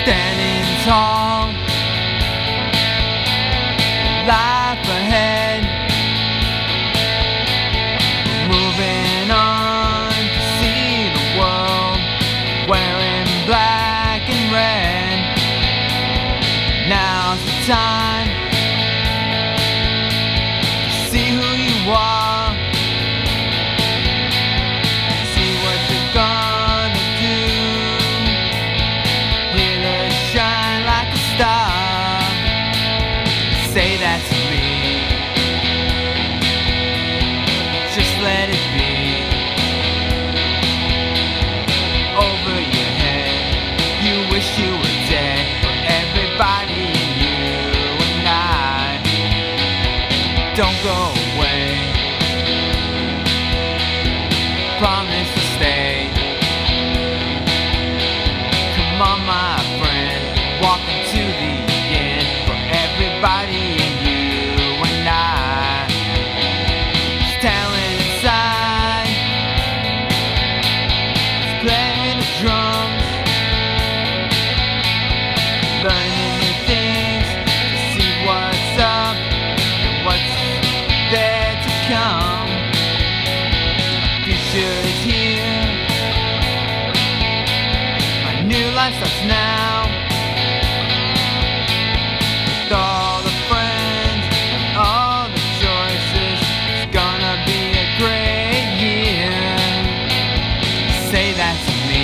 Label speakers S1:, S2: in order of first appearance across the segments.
S1: standing tall, life ahead, moving on to see the world, wearing black and red. Now's the time to see who you are, see what you're gonna do, here to shine like a star. Say that to me, just let it be. Over your head, you wish you were dead, for everybody and you and I. Don't go away, promise to stay. Come on my friend, walk into the end, for everybody and you and I. There's talent inside, it's playing the drums, learning new things to see what's up and what's there to come. Future is here, my new life starts now, with all the friends and all the choices. It's gonna be a great year. Say that to me,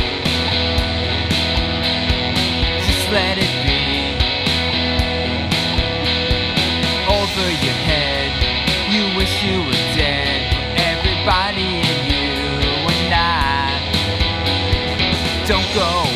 S1: just let it be. Over your head, you wish you were dead, for everybody and you and I. Don't go